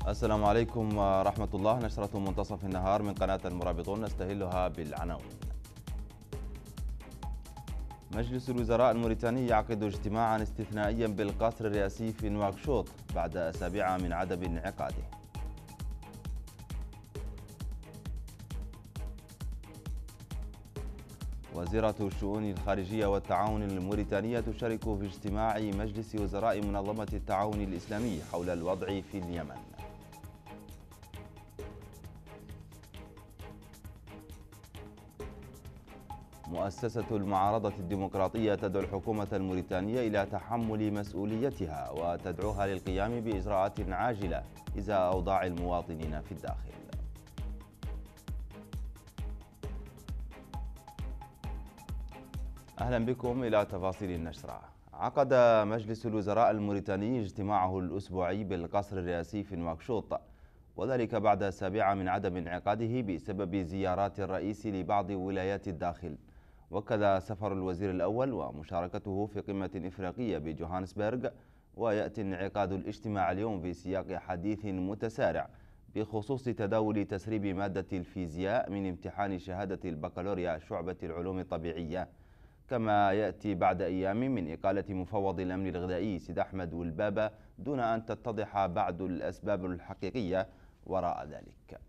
السلام عليكم ورحمة الله. نشرة منتصف النهار من قناة المرابطون نستهلها بالعناوين. مجلس الوزراء الموريتاني يعقد اجتماعا استثنائيا بالقصر الرئاسي في نواكشوط بعد أسابيع من عدم انعقاده. وزيرة الشؤون الخارجية والتعاون الموريتانية تشارك في اجتماع مجلس وزراء منظمة التعاون الإسلامي حول الوضع في اليمن. مؤسسة المعارضة الديمقراطية تدعو الحكومة الموريتانية إلى تحمل مسؤوليتها وتدعوها للقيام بإجراءات عاجلة إزاء أوضاع المواطنين في الداخل. أهلا بكم إلى تفاصيل النشرة. عقد مجلس الوزراء الموريتاني اجتماعه الأسبوعي بالقصر الرئاسي في نواكشوط، وذلك بعد أسابيع من عدم انعقاده بسبب زيارات الرئيس لبعض ولايات الداخل، وكذا سفر الوزير الأول ومشاركته في قمة إفريقية بجوهانسبرغ. ويأتي انعقاد الاجتماع اليوم في سياق حديث متسارع بخصوص تداول تسريب مادة الفيزياء من امتحان شهادة البكالوريا شعبة العلوم الطبيعية، كما يأتي بعد أيام من إقالة مفوض الأمن الغذائي سيد أحمد والبابا دون أن تتضح بعد الأسباب الحقيقية وراء ذلك.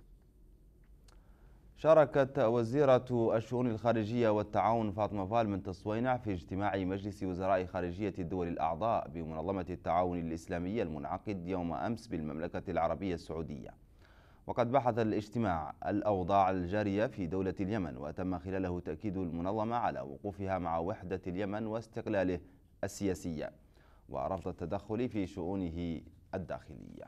شاركت وزيرة الشؤون الخارجية والتعاون فاطمة فال من تصوينع في اجتماع مجلس وزراء خارجية الدول الأعضاء بمنظمة التعاون الإسلامي المنعقد يوم أمس بالمملكة العربية السعودية. وقد بحث الاجتماع الأوضاع الجارية في دولة اليمن، وتم خلاله تأكيد المنظمة على وقوفها مع وحدة اليمن واستقلاله السياسي ورفض التدخل في شؤونه الداخلية.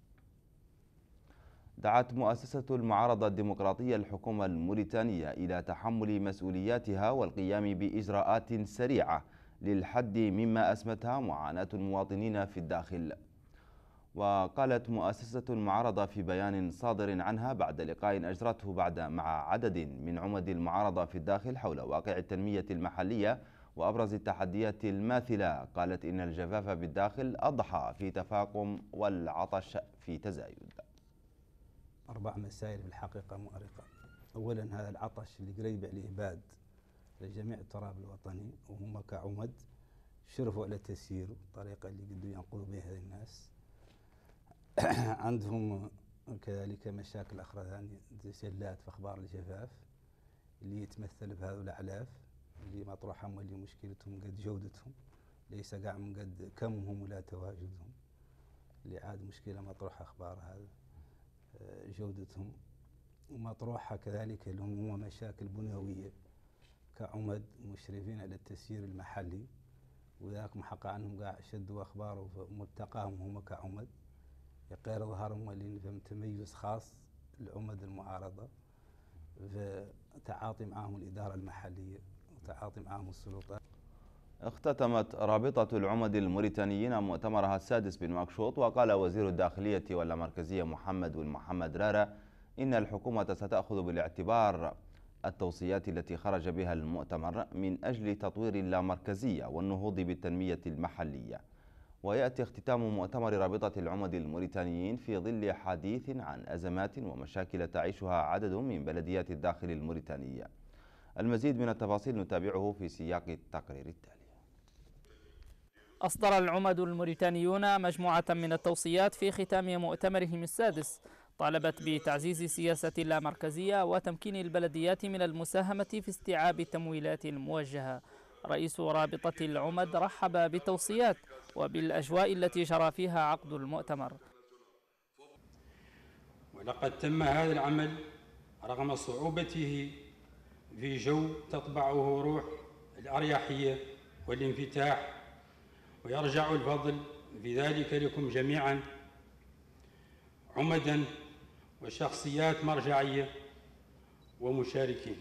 دعت مؤسسة المعارضة الديمقراطية الحكومة الموريتانية إلى تحمل مسؤولياتها والقيام بإجراءات سريعة للحد مما أسمتها معاناة المواطنين في الداخل. وقالت مؤسسة المعارضة في بيان صادر عنها بعد لقاء أجرته مع عدد من عمد المعارضة في الداخل حول واقع التنمية المحلية وأبرز التحديات الماثلة، قالت إن الجفاف بالداخل أضحى في تفاقم والعطش في تزايد. 4 مسائل في الحقيقة مؤرقة. أولا هذا العطش اللي قريب عليه باد لجميع التراب الوطني، وهم كعمد شرفوا على تسيير الطريقة اللي قدوا ينقذوا بها هذه الناس. عندهم كذلك مشاكل أخرى ثانية زلات في أخبار الجفاف اللي يتمثل في هذول الأعلاف اللي مطروحهم واللي مشكلتهم قد جودتهم، ليس قاع من قد كمهم ولا تواجدهم، اللي عاد مشكلة مطروحة أخبار هذا جودتهم. ومطروحة كذلك لهم مشاكل بنيوية كعمد مشرفين على التسيير المحلي، وذاك محقق عنهم قاع شدوا أخبار وملتقاهم هم كعمد غير ظهرهم اللي فهم تميز خاص لعمد المعارضة في تعاطي معهم الإدارة المحلية وتعاطي معهم السلطات. اختتمت رابطة العمد الموريتانيين مؤتمرها السادس بنواكشوط، وقال وزير الداخلية واللامركزية محمد رارة إن الحكومة ستأخذ بالاعتبار التوصيات التي خرج بها المؤتمر من أجل تطوير اللامركزية والنهوض بالتنمية المحلية. ويأتي اختتام مؤتمر رابطة العمد الموريتانيين في ظل حديث عن أزمات ومشاكل تعيشها عدد من بلديات الداخل الموريتانية. المزيد من التفاصيل نتابعه في سياق التقرير التالي. أصدر العمد الموريتانيون مجموعة من التوصيات في ختام مؤتمرهم السادس طالبت بتعزيز سياسة اللامركزية وتمكين البلديات من المساهمة في استيعاب التمويلات الموجهة. رئيس رابطة العمد رحب بالتوصيات وبالأجواء التي جرى فيها عقد المؤتمر. ولقد تم هذا العمل رغم صعوبته في جو تطبعه روح الأريحية والانفتاح، ويرجع الفضل في ذلك لكم جميعا عمدا وشخصيات مرجعية ومشاركين.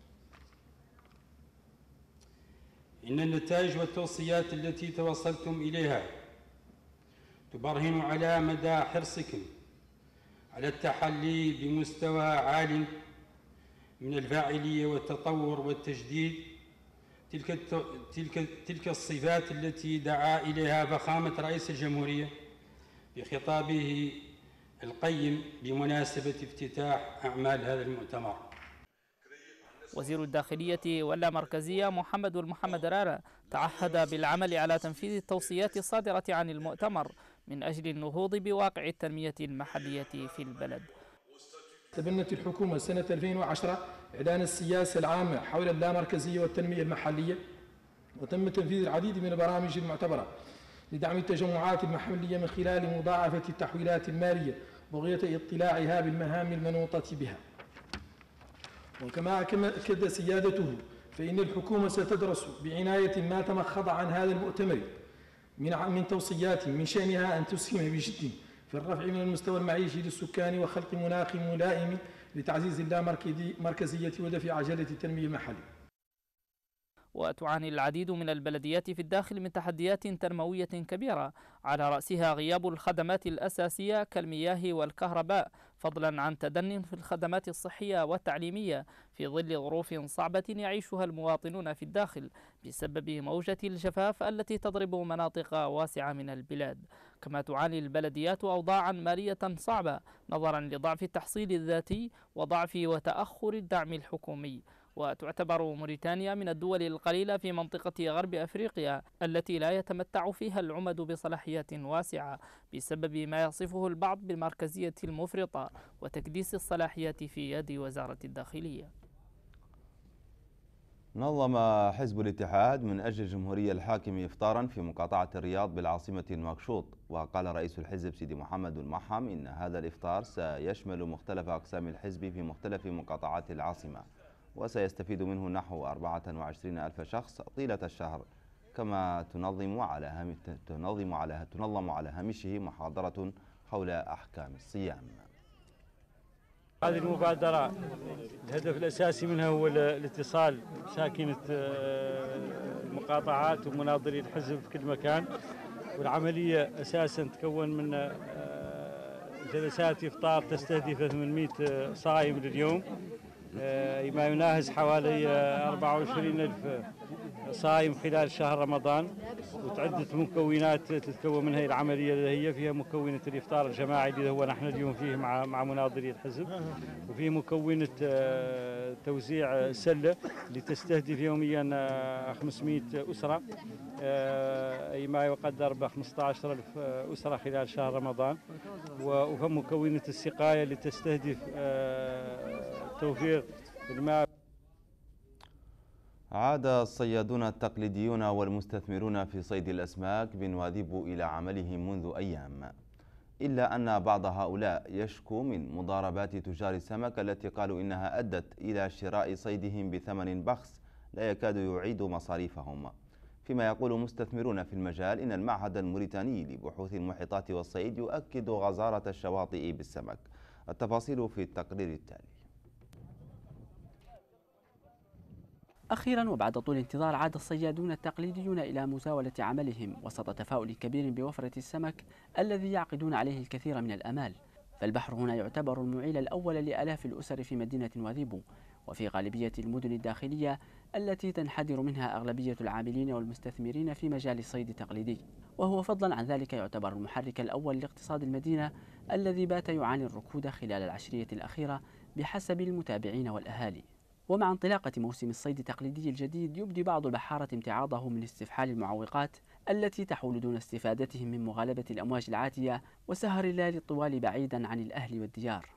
إن النتائج والتوصيات التي توصلتم إليها تبرهن على مدى حرصكم على التحلي بمستوى عال من الفاعلية والتطور والتجديد، تلك الصفات التي دعا إليها فخامة رئيس الجمهورية بخطابه القيم بمناسبة افتتاح أعمال هذا المؤتمر. وزير الداخلية واللامركزية محمد رارة تعهد بالعمل على تنفيذ التوصيات الصادرة عن المؤتمر من أجل النهوض بواقع التنمية المحلية في البلد. تبنت الحكومة سنة 2010 إعلان السياسة العامة حول اللامركزية والتنمية المحلية، وتم تنفيذ العديد من البرامج المعتبرة لدعم التجمعات المحلية من خلال مضاعفة التحويلات المالية بغية اطلاعها بالمهام المنوطة بها. وكما أكد سيادته فإن الحكومة ستدرس بعناية ما تمخض عن هذا المؤتمر من توصيات من شأنها أن تسهم بجد في الرفع من المستوى المعيشي للسكان وخلق مناخ ملائم لتعزيز اللامركزية ودفع عجلة التنمية المحلية. وتعاني العديد من البلديات في الداخل من تحديات تنموية كبيرة، على رأسها غياب الخدمات الأساسية كالمياه والكهرباء، فضلا عن تدن في الخدمات الصحية والتعليمية في ظل ظروف صعبة يعيشها المواطنون في الداخل بسبب موجة الجفاف التي تضرب مناطق واسعة من البلاد. كما تعاني البلديات أوضاعا مالية صعبة نظرا لضعف التحصيل الذاتي وضعف وتأخر الدعم الحكومي. وتعتبر موريتانيا من الدول القليلة في منطقة غرب أفريقيا التي لا يتمتع فيها العمد بصلاحيات واسعة بسبب ما يصفه البعض بالمركزية المفرطة وتكديس الصلاحيات في يد وزارة الداخلية. نظم حزب الاتحاد من أجل الجمهورية الحاكم إفطارا في مقاطعة الرياض بالعاصمة نواكشوط. وقال رئيس الحزب سيدي محمد المحم إن هذا الإفطار سيشمل مختلف أقسام الحزب في مختلف مقاطعات العاصمة، وسيستفيد منه نحو 24,000 شخص طيلة الشهر. كما تنظم على هامشه محاضرة حول أحكام الصيام. هذه المبادرة الهدف الأساسي منها هو الاتصال بساكنة المقاطعات ومناظري الحزب في كل مكان، والعملية أساسا تكون من جلسات إفطار تستهدف 800 صائم لليوم، ما يناهز حوالي 24,000 صائم خلال شهر رمضان. وتعدة مكونات تتكون منها العملية اللي هي فيها مكونة الإفطار الجماعي اللي هو نحن اليوم فيه مع مناظري الحزب، وفيه مكونة توزيع سلة اللي تستهدف يوميا 500 أسرة، أي ما يقدر ب 15,000 أسرة خلال شهر رمضان. ومكونة السقاية اللي تستهدف توفير الماء. عاد الصيادون التقليديون والمستثمرون في صيد الأسماك بنواذيبو إلى عملهم منذ أيام، إلا أن بعض هؤلاء يشكو من مضاربات تجار السمك التي قالوا إنها أدت إلى شراء صيدهم بثمن بخس لا يكاد يعيد مصاريفهم. فيما يقول مستثمرون في المجال إن المعهد الموريتاني لبحوث المحيطات والصيد يؤكد غزارة الشواطئ بالسمك. التفاصيل في التقرير التالي. أخيرا وبعد طول انتظار عاد الصيادون التقليديون إلى مزاولة عملهم وسط تفاؤل كبير بوفرة السمك الذي يعقدون عليه الكثير من الآمال. فالبحر هنا يعتبر المعيل الأول لآلاف الأسر في مدينة نواذيبو، وفي غالبية المدن الداخلية التي تنحدر منها أغلبية العاملين والمستثمرين في مجال الصيد التقليدي، وهو فضلا عن ذلك يعتبر المحرك الأول لاقتصاد المدينة الذي بات يعاني الركود خلال العشرية الأخيرة بحسب المتابعين والأهالي. ومع انطلاقة موسم الصيد التقليدي الجديد يبدي بعض البحارة امتعاضهم من استفحال المعوقات التي تحول دون استفادتهم من مغالبة الأمواج العاتية وسهر الليالي الطوال بعيدا عن الأهل والديار.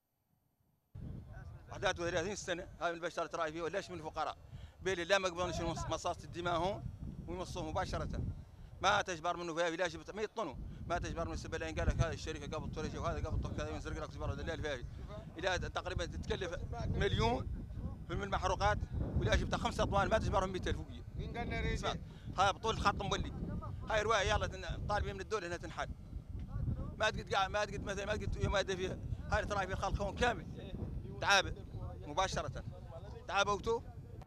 31 سنة هاي البشر تراعي فيه وليش من الفقراء بيلي لا ما يقبلون يشيلون مصاصة الدماء هون ويمصوهم مباشرة، ما تجبر منه فيها بلاش ما يطنوا، ما تجبر من السبلين قال لك هذه الشركة قبل طريقة وهذا قبل كذا ينزرق لك سبارة الليل فيها إلى تقريبا تتكلف مليون في المحروقات، ولا جبت 5 أطوال ما تجبرهم 100,000 فوقيه. مين قال لنا ريدي؟ هاي بطول الخط مولي. هاي رواية يلا طالبين من الدولة انها تنحل. ما تقد قاعد ما تقد مثلا ما تقد يوم ما فيها. هاي تراعي في الخلق هون كامل. تعابة مباشرة. تعابوتوا.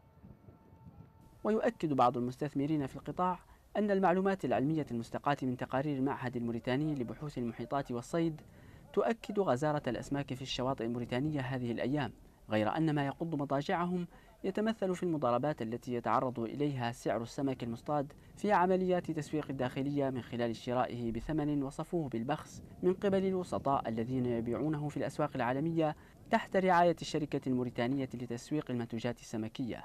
ويؤكد بعض المستثمرين في القطاع أن المعلومات العلمية المستقاة من تقارير المعهد الموريتاني لبحوث المحيطات والصيد تؤكد غزارة الأسماك في الشواطئ الموريتانية هذه الأيام، غير أن ما يقض مضاجعهم يتمثل في المضاربات التي يتعرض إليها سعر السمك المصطاد في عمليات تسويق الداخلية من خلال شرائه بثمن وصفوه بالبخس من قبل الوسطاء الذين يبيعونه في الأسواق العالمية تحت رعاية الشركة الموريتانية لتسويق المنتوجات السمكية.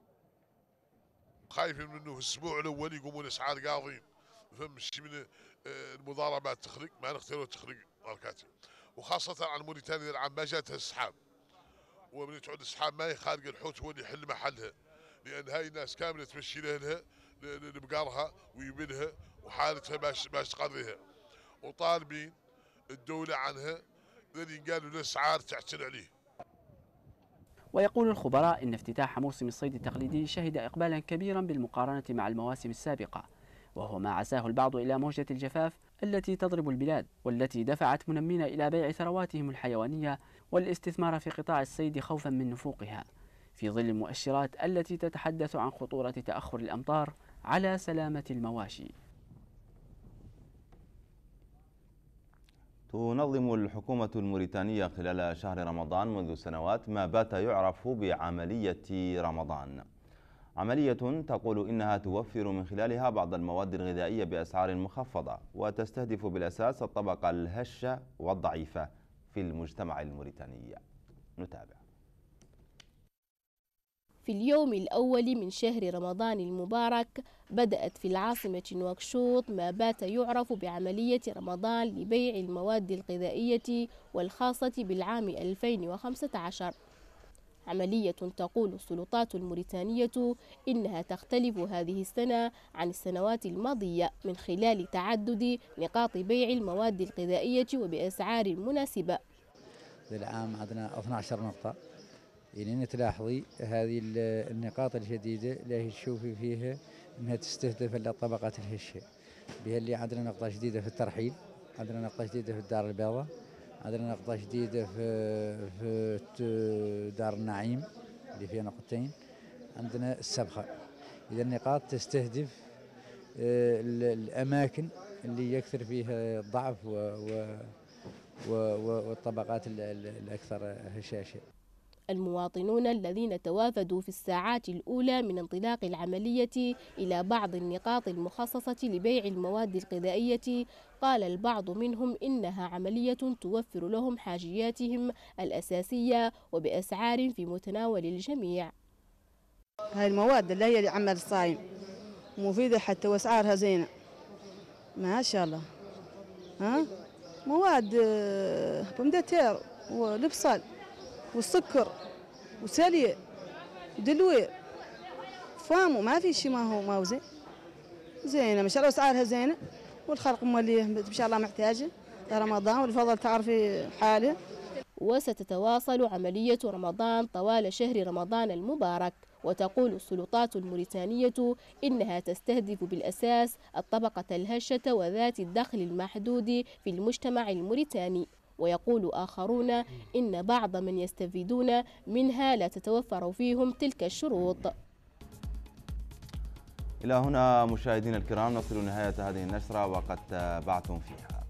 خايفين منه في الأسبوع الأول يقومون أسعار قاضين، فمشي من المضاربات تخرج ما نختاروا تخرج ماركاتها، وخاصة على موريتانيا العام ما جاتها السحاب، ومن تعود السحاب ما يخارج الحوت هو اللي يحل محلها، لأن هاي الناس كاملة تمشي لها لبقارها ويبنها وحالتها باش تقضيها، وطالبين الدولة عنها لأن قالوا الأسعار تعتل عليه. ويقول الخبراء إن افتتاح موسم الصيد التقليدي شهد إقبالا كبيرا بالمقارنة مع المواسم السابقة، وهو ما عزاه البعض إلى موجة الجفاف التي تضرب البلاد والتي دفعت منمين إلى بيع ثرواتهم الحيوانية والاستثمار في قطاع الصيد خوفا من نفوقها، في ظل المؤشرات التي تتحدث عن خطورة تأخر الأمطار على سلامة المواشي. تنظم الحكومة الموريتانية خلال شهر رمضان منذ سنوات ما بات يعرف بعملية رمضان، عملية تقول إنها توفر من خلالها بعض المواد الغذائية بأسعار مخفضة وتستهدف بالأساس الطبقة الهشة والضعيفة في المجتمع الموريتاني. نتابع. في اليوم الأول من شهر رمضان المبارك بدأت في العاصمة نواكشوط ما بات يعرف بعملية رمضان لبيع المواد الغذائية والخاصة بالعام 2015. عملية تقول السلطات الموريتانية إنها تختلف هذه السنة عن السنوات الماضية من خلال تعدد نقاط بيع المواد الغذائية وبأسعار مناسبة. العام عندنا 12 نقطة، يعني تلاحظي هذه النقاط الجديدة اللي تشوفي فيها انها تستهدف الطبقات الهشة، بها اللي عندنا نقطة جديدة في الترحيل، عندنا نقطة جديدة في الدار البيضاء، عندنا نقطة جديدة في دار النعيم اللي فيها نقطتين، عندنا السبخة. إذا النقاط تستهدف الأماكن اللي يكثر فيها الضعف والطبقات الأكثر هشاشة. المواطنون الذين توافدوا في الساعات الأولى من انطلاق العملية إلى بعض النقاط المخصصة لبيع المواد الغذائية قال البعض منهم إنها عملية توفر لهم حاجياتهم الأساسية وبأسعار في متناول الجميع. هاي المواد اللي هي لعمل الصايم مفيدة حتى وأسعارها زينة ما شاء الله. مواد بومدتير والبصل والسكر وسلية ودلوير فامو ما في شيء ما هو زينة ما شاء الله أسعارها زينة والخلق موليه ما شاء الله محتاجة رمضان والفضل تعرفي حاله. وستتواصل عملية رمضان طوال شهر رمضان المبارك، وتقول السلطات الموريتانية إنها تستهدف بالأساس الطبقة الهشة وذات الدخل المحدود في المجتمع الموريتاني. ويقول آخرون إن بعض من يستفيدون منها لا تتوفر فيهم تلك الشروط. إلى هنا مشاهدينا الكرام نصل نهاية هذه النشرة وقد تابعتم فيها.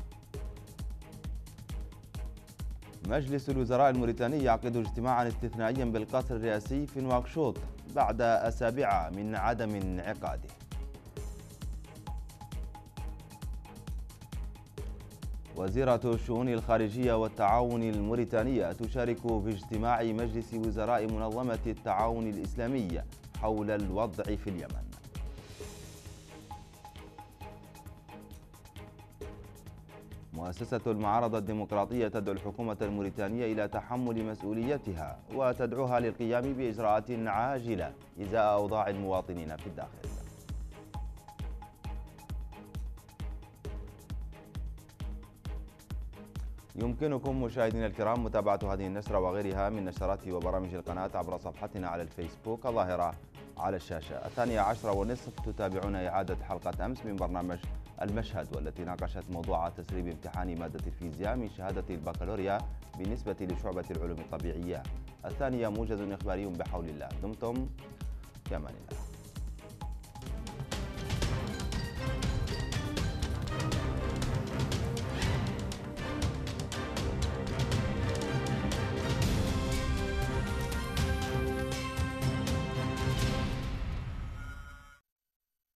مجلس الوزراء الموريتاني يعقد اجتماعا استثنائيا بالقصر الرئاسي في نواكشوط بعد أسابيع من عدم انعقاده. وزيرة الشؤون الخارجية والتعاون الموريتانية تشارك في اجتماع مجلس وزراء منظمة التعاون الإسلامي حول الوضع في اليمن. مؤسسة المعارضة الديمقراطية تدعو الحكومة الموريتانية إلى تحمل مسؤوليتها وتدعوها للقيام بإجراءات عاجلة إزاء أوضاع المواطنين في الداخل. يمكنكم مشاهدينا الكرام متابعة هذه النشرة وغيرها من نشرات وبرامج القناة عبر صفحتنا على الفيسبوك الظاهرة على الشاشة. 12:30 تتابعون إعادة حلقة أمس من برنامج المشهد، والتي ناقشت موضوع تسريب امتحان مادة الفيزياء من شهادة البكالوريا بالنسبة لشعبة العلوم الطبيعية. 2 موجز إخباري بحول الله. دمتم في أمان الله.